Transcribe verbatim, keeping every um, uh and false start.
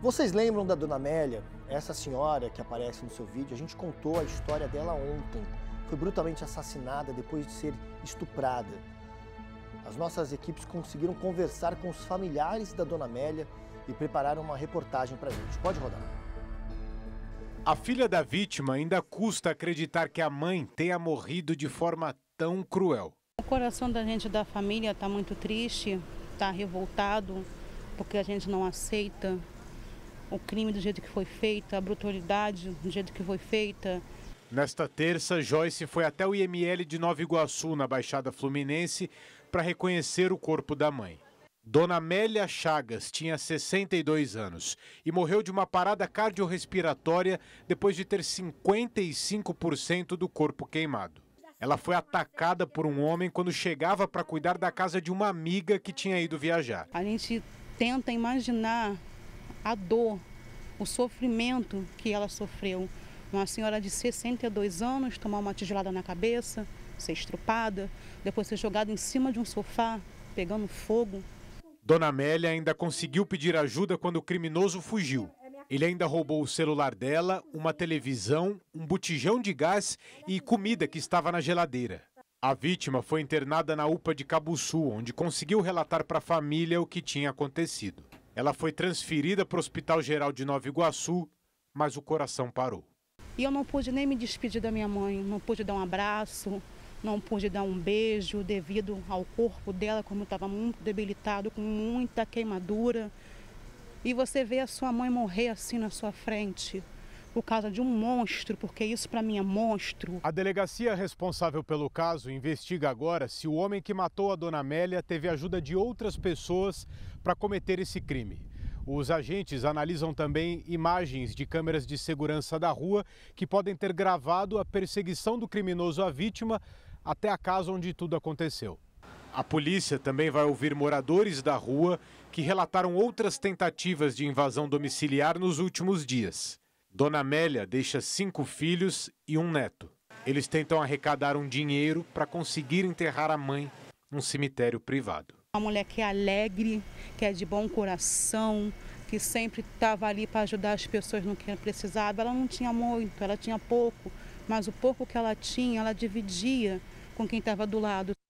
Vocês lembram da Dona Amélia? Essa senhora que aparece no seu vídeo, a gente contou a história dela ontem. Foi brutalmente assassinada depois de ser estuprada. As nossas equipes conseguiram conversar com os familiares da Dona Amélia e prepararam uma reportagem pra gente. Pode rodar. A filha da vítima ainda custa acreditar que a mãe tenha morrido de forma tão cruel. O coração da gente, da família, está muito triste, está revoltado, porque a gente não aceita o crime do jeito que foi feito, a brutalidade do jeito que foi feita. Nesta terça, Joyce foi até o I M L de Nova Iguaçu, na Baixada Fluminense, para reconhecer o corpo da mãe. Dona Amélia Chagas tinha sessenta e dois anos e morreu de uma parada cardiorrespiratória depois de ter cinquenta e cinco por cento do corpo queimado. Ela foi atacada por um homem quando chegava para cuidar da casa de uma amiga que tinha ido viajar. A gente tenta imaginar a dor, o sofrimento que ela sofreu. Uma senhora de sessenta e dois anos tomar uma tijolada na cabeça, ser estrupada, depois ser jogada em cima de um sofá, pegando fogo. Dona Amélia ainda conseguiu pedir ajuda quando o criminoso fugiu. Ele ainda roubou o celular dela, uma televisão, um botijão de gás e comida que estava na geladeira. A vítima foi internada na U P A de Cabuçu, onde conseguiu relatar para a família o que tinha acontecido. Ela foi transferida para o Hospital Geral de Nova Iguaçu, mas o coração parou. E eu não pude nem me despedir da minha mãe, não pude dar um abraço, não pude dar um beijo devido ao corpo dela, como estava muito debilitado, com muita queimadura. E você vê a sua mãe morrer assim na sua frente, por causa de um monstro, porque isso para mim é monstro. A delegacia responsável pelo caso investiga agora se o homem que matou a Dona Amélia teve ajuda de outras pessoas para cometer esse crime. Os agentes analisam também imagens de câmeras de segurança da rua que podem ter gravado a perseguição do criminoso à vítima até a casa onde tudo aconteceu. A polícia também vai ouvir moradores da rua que relataram outras tentativas de invasão domiciliar nos últimos dias. Dona Amélia deixa cinco filhos e um neto. Eles tentam arrecadar um dinheiro para conseguir enterrar a mãe num cemitério privado. Uma mulher que é alegre, que é de bom coração, que sempre estava ali para ajudar as pessoas no que precisava. Ela não tinha muito, ela tinha pouco, mas o pouco que ela tinha, ela dividia com quem estava do lado.